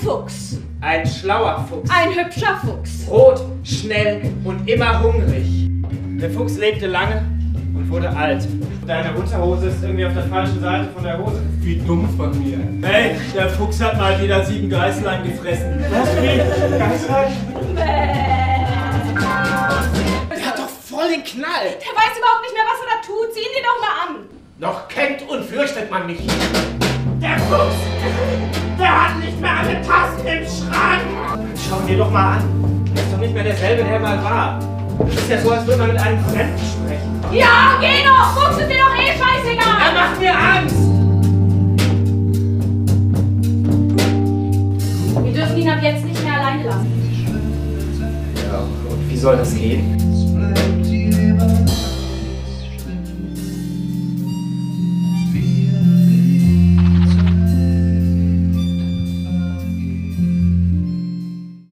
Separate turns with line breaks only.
Fuchs.
Ein schlauer Fuchs.
Ein hübscher Fuchs.
Rot, schnell und immer hungrig. Der Fuchs lebte lange und wurde alt. Deine Unterhose ist irgendwie auf der falschen Seite von der Hose.
Wie dumm von mir.
Hey, der Fuchs hat mal wieder 7 Geißlein gefressen. Hast du die Geißlein? Der hat doch voll den Knall.
Der weiß überhaupt nicht mehr, was er da tut. Sieh ihn dir doch mal an.
Noch kennt und fürchtet man mich.
Der Fuchs, der hat nicht mehr alle Tassen im Schrank. Schau ihn dir doch mal an. Der ist doch nicht mehr derselbe, der mal war. Das ist ja so, als würde man mit einem Fremden sprechen.
Ja, geh doch! Fuchs ist dir doch eh scheißegal!
Er macht mir Angst!
Wir dürfen ihn ab jetzt nicht mehr alleine lassen.
Ja, und wie soll das gehen?